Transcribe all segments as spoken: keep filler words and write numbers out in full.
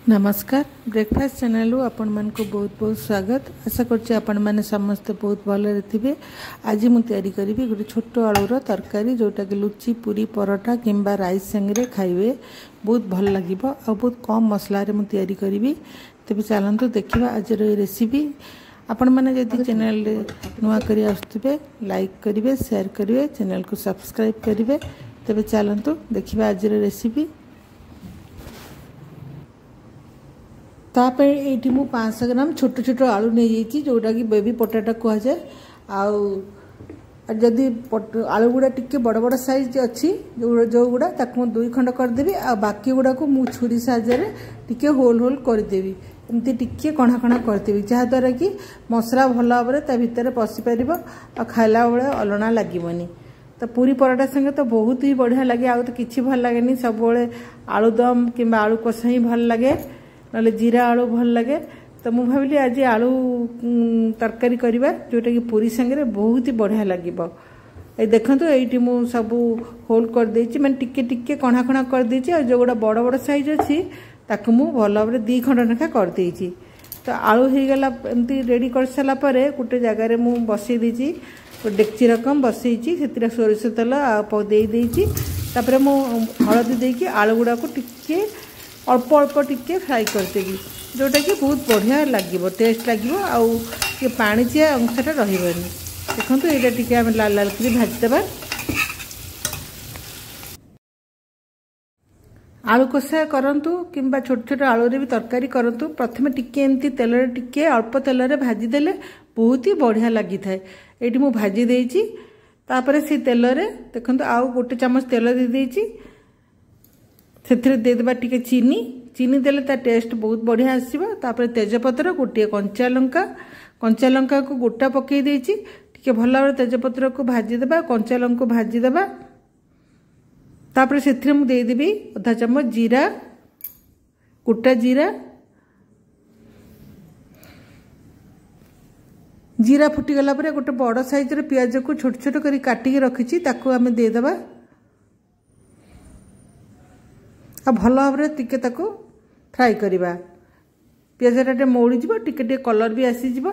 नमस्कार breakfast channel आपण मन को बहुत बहुत स्वागत। आशा करछि आपण माने समस्त बहुत भले थे। आज मु तैयारी करी गोटे छोट आलूर तरकारी जोटा कि लुची पूरी परोठा किंबा राइस संगे खाइबे बहुत भल लगे और बहुत कम मसला मु तैयारी करी। तेज चलतु देखा आज रेसिपी। आपण मैंने जदि चैनल नुआ करी आसुवे लाइक करेंगे, शेयर करेंगे, चैनल को सब्सक्राइब करेंगे। तेज चलतु देखा आज रेसिपी। तापर ये मु पाँच सौ ग्राम छोट छोट आलू नहीं जाइए जोटा कि बेबी पोटाटा कह जाए। आदि आलू गुड़ा टिके बड़ बड़ साइज अच्छी जो जो गुड़ा ताकू दुई खंड करदेवी आ बाकी गुड़ा को मु छुरी साहाय्य टिके होल होल करदेवी। एमती टिके कणा कणा करदेवी जहाँद्वारा कि मसला भल भाव ता भितर पशि पार आ खाइला बेले अलणा लगे। तो पूरी परोठा संगे तो बहुत ही बढ़िया लगे। आउ तो किसी भल लगे सब आलूदम कि आलू कषा ही भल लगे ना जीरा आलू भल लगे। तो मुझे भाविली आज आलू तरकारी करवा जोटा कि पूरी संगे बहुत ही बढ़िया लगे। ये देखो ये मुझे सब होल कर देछि माने टिके टिके कणा कणा कर देछि और जो गोटा बड़ बड़ साइज अच्छी ताकू मु भल भाव दी खंड लेखा कर देछि। तो आलू हो गला एमती रेडी कर सारा पर गोटे जगार मु बसई देछि डेक्ची रकम बसईछि से सोरिष तेल दे देछि। तापर मु हलदी देकी आलू गुड़ा को टिके अल्प अल्प टिके फ्राई करदेवी जोटा कि बहुत बढ़िया लगे टेस्ट लगे आउ पानी चिया अंशटा रही। देखो ये टिके आम लाल लाल कर भाजीदेवा। आलू कषा करंतु किंबा छोट छोट आलू रे भी तरकारी करंतु प्रथमे टिके एमती तेल टिके अल्प तेल रे भाजी देले बहुत ही बढ़िया लगी थाए। ये मु भाजी देछि तापर से तेल रे देखो आउ गोटे चम्मच तेल दे देछि से देदेबा टिके चीनी चीनी देले ता टेस्ट बहुत बढ़िया आसीबा। तापर तेजपत्र गोटे कंचा लंका कंचा लंका को गोटा पकई देछि टिके भल भाव तेजपत्र को भाजी देबा कंचा लंका को भाजी देबा। तापर से मु दे देबी आधा चम्मच जीरा गोटा जीरा जीरा फुटी गला पर गोटे बड़ साइज रे प्याज को छोट छोट करी काटिकी रखिछि ताकू आमे दे देबा आ भल भाव टिके ताको फ्राई करवा। पियाजटा टे मौड़ी जीव टिके टिके कलर भी आसीजिव।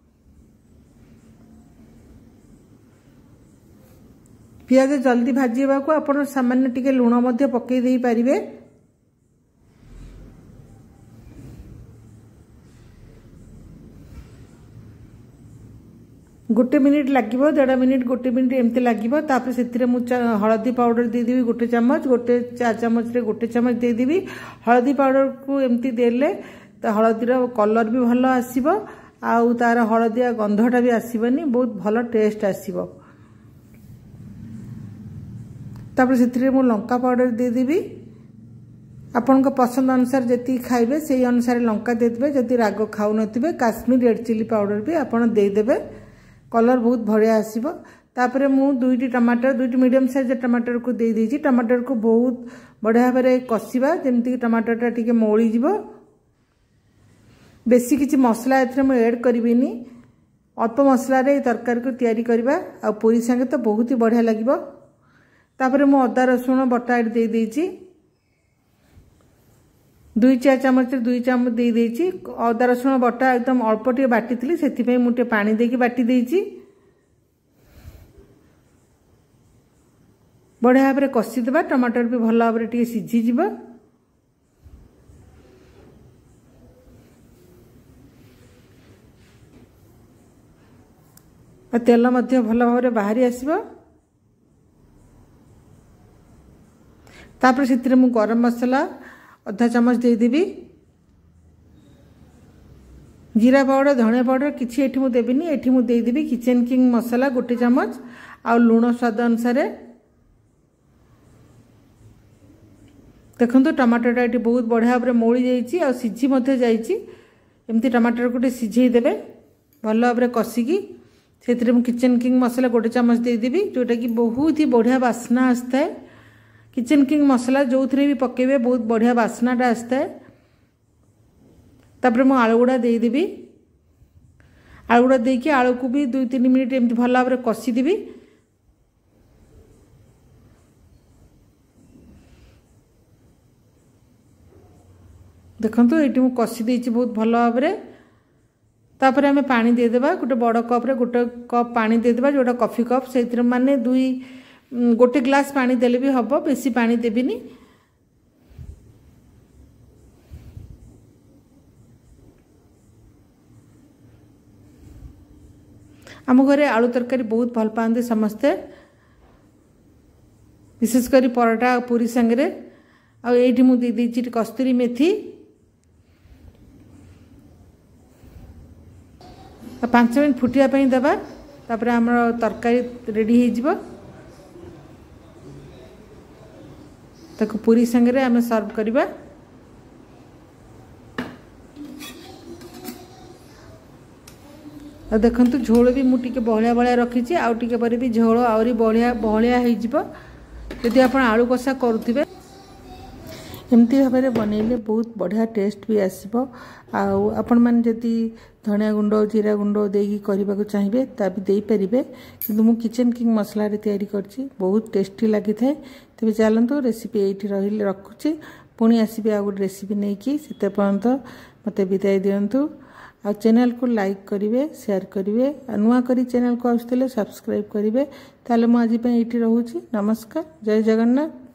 पियाज जल्दी भाजीवा को आपण सामान्य टिके लुण मध्य पकई दे पारिबे। गोटे मिनिट लगे देढ़ मिनिट गोटे मिनिट एमती लगे। तापर से मुझे हलदी पाउडर देदेवी गोटे चम्मच गोटे चार चम्मच रे गोटे चम्मच देदेवी। हलदी पाउडर को एमती देले तो हलदीर कलर भी भल आसीबो आउ तार हलदिया गंधटा भी आसीबनी बहुत भल टेस्ट आसीबो। तापर से मु लंका पाउडर देदेवी आपण पसंद अनुसार जी खाइबे से अनुसार लंका देदेवे। जदि राग खाऊ नथिबे काश्मीर रेड चिली पाउडर भी आपण देदेवे कलर बहुत बढ़िया आसीबो। तापरे मु दुईटी टमाटर दुईटी मीडियम साइज टमाटर को दे दीजिए। टमाटर को बहुत बढ़िया भाव कषिबा जेमती टमाटरटा टिके मौली जीवो। बेसी किछि मसला एथरे मु ऐड करिबिनी अल्प मसला रे तरकारी को तैयारी करबा आ पूरी संगे तो बहुत ही बढ़िया लागिबो। तापरे मु अदा रसुण बटा ऐड दे देछि दुई चार चम्मच दुई चम्मच दे देछि। अदा रसुण बटा एकदम अल्प टे बाटी थी से मुझे पानी देकी बाटी देछि। बढ़िया भाव कषिदेवा टमाटर भी भल भाव टे सीझीज। तेल मध्य भल भाव बाहरी आसीबो। तापर से मु गरम मसला अधा चम्मच देदेवी। जीरा पाउडर धनिया पाउडर किसी एठी मु देबिनी एठी मु देदेवी किचन किंग मसला गोटे चम्मच आ लुण स्वाद अनुसार। देखो टमाटरटा ये बहुत बढ़िया भाव मौली जाइए आ सीझी मध्य जाइए। एमती टमाटर को सीझे देवे भल भाव कषिकी से किचन किंग मसला गोटे चम्मच देदेवी जोटा कि बहुत ही बढ़िया बास्ना आसता है। किचन किंग मसला जो थे भी पकेबे बहुत बढ़िया बास्नाटा आसता है। तापर मु आलू गुड़ा देदेवी आलू गुड़ा देकी आलू को भी दुई तीन मिनिट एमती भल भाव कषिदेवी। देखंतु एटी मु कसी देछि बहुत भल भाव में। तापर आम पानी देदेबा गोटे बड़ कप्रे गोटे कप पानी देदेबा जोटा कॉफी कप से माने दुई गोटे ग्लास पानी देले भी हम बेसी पानी देविनी। आम घरे आलू तरकारी बहुत भल पाते समस्ते विशेषकर परोटा पूरी सांगे। आठी मु दे देछि कस्तूरी मेथी पांच मिनट फुटिया देवा तापर आम तरकारी रेडी हो ताको पूरी सांगे आम सर्व करवा। देखंतु झोल भी मुझे बहलिया बहलिया रखी आउ टे पर भी झोल आहरी बहलिया बहलिया होदी आप आलू कषा करुवे एमती भाव में बनइले बहुत बढ़िया टेस्ट भी आसो। आपण मैंने जदि धनिया गुंड जीरा गुंड देकी करने को चाहिए ता भी दे पारे किंतु मु किचन किंग मसला रे तैयारी करछि बहुत टेस्टी लगी थाए। तेज चलतु रेसिपी ये रही रखुच्छी पुणी आसबि आ गोटे रेसिपी नहीं कि से पर्यंत मत विदाय दिंतु। आ चैनल को लाइक करेंगे शेयर करेंगे नुआ करी चैनल को आसुले सब्सक्राइब करेंगे। ताले मु आज ये रोची नमस्कार जय जगन्नाथ।